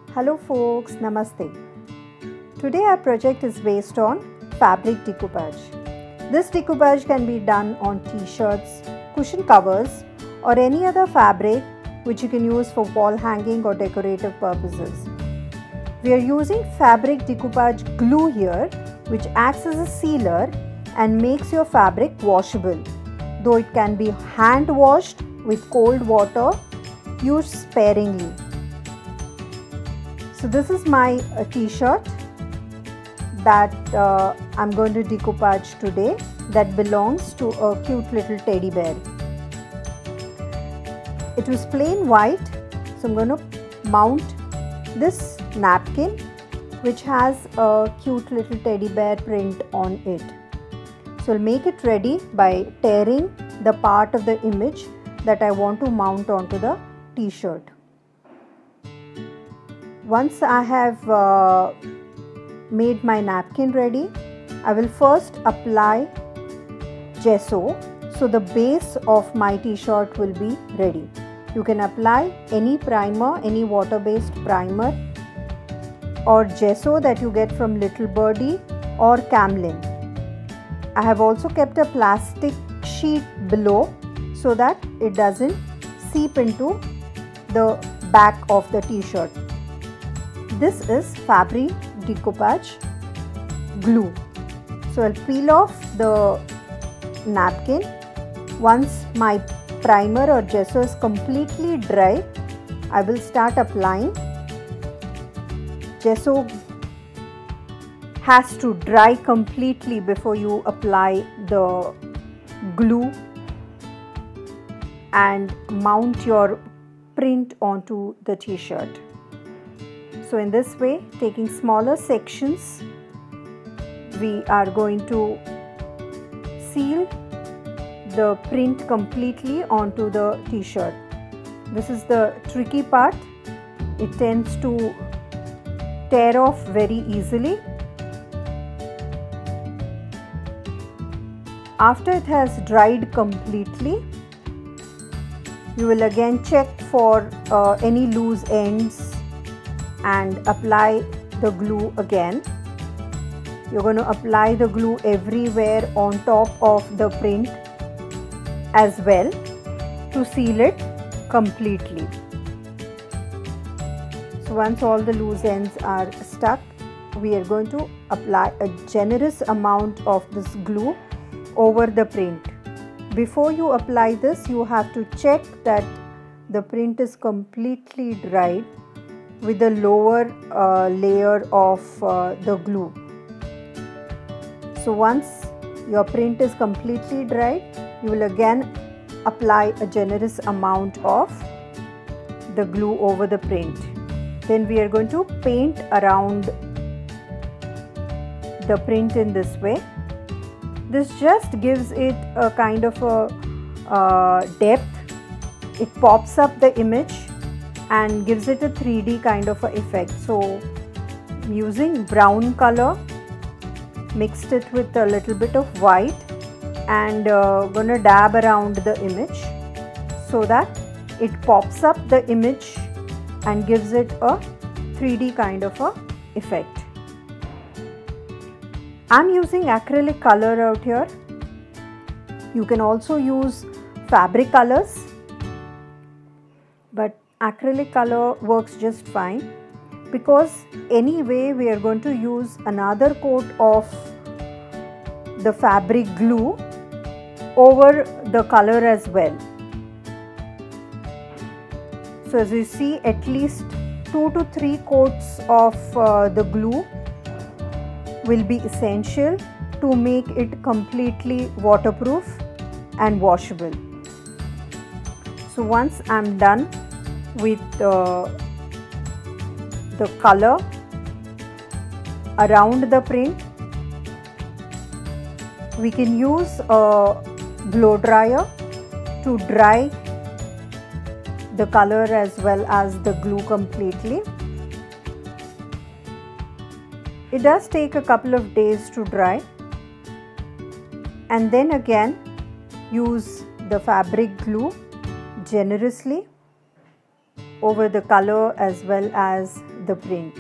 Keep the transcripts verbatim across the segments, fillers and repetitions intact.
Hello folks, Namaste. Today our project is based on fabric decoupage. This decoupage can be done on t-shirts, cushion covers or any other fabric which you can use for wall hanging or decorative purposes. We are using fabric decoupage glue here, which acts as a sealer and makes your fabric washable. Though it can be hand washed with cold water, used sparingly. So this is my uh, t-shirt that uh, I'm going to decoupage today, that belongs to a cute little teddy bear. It was plain white, so I'm going to mount this napkin which has a cute little teddy bear print on it. So I'll make it ready by tearing the part of the image that I want to mount onto the t-shirt. Once I have uh, made my napkin ready, I will first apply gesso, so the base of my t-shirt will be ready. You can apply any primer, any water-based primer or gesso that you get from Little Birdie or Camlin. I have also kept a plastic sheet below so that it doesn't seep into the back of the t-shirt. This is fabric decoupage glue. So I'll peel off the napkin. Once my primer or gesso is completely dry, I will start applying. Gesso has to dry completely before you apply the glue and mount your print onto the t-shirt. So in this way, taking smaller sections, we are going to seal the print completely onto the t-shirt. This is the tricky part. It tends to tear off very easily. After it has dried completely, you will again check for uh, any loose ends and apply the glue again. You're going to apply the glue everywhere on top of the print as well to seal it completely. So once all the loose ends are stuck, we are going to apply a generous amount of this glue over the print. Before you apply this, you have to check that the print is completely dried with the lower uh, layer of uh, the glue. So once your print is completely dried, you will again apply a generous amount of the glue over the print. Then we are going to paint around the print in this way. This just gives it a kind of a uh, depth. It pops up the image and gives it a three D kind of a effect. So using brown color, mixed it with a little bit of white and uh, gonna dab around the image so that it pops up the image and gives it a three D kind of a effect. I'm using acrylic color out here. You can also use fabric colors, but acrylic color works just fine because anyway we are going to use another coat of the fabric glue over the color as well. So as you see, at least two to three coats of uh, the glue will be essential to make it completely waterproof and washable. So once I'm done with uh, the color around the print, we can use a blow dryer to dry the color as well as the glue completely. It does take a couple of days to dry, and then again use the fabric glue generously over the color as well as the print,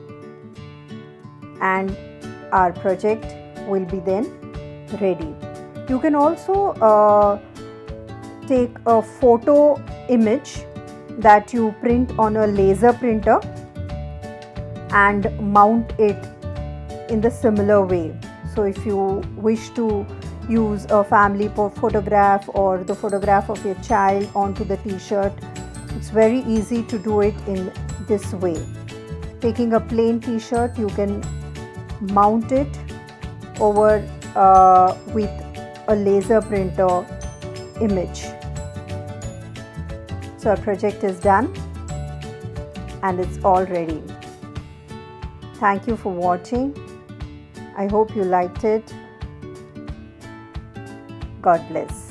and our project will be then ready. You can also uh, take a photo image that you print on a laser printer and mount it in the similar way. So if you wish to use a family photograph or the photograph of your child onto the t-shirt, it's very easy to do it in this way. Taking a plain t-shirt, you can mount it over uh, with a laser printer image. So our project is done and it's all ready. Thank you for watching. I hope you liked it. God bless.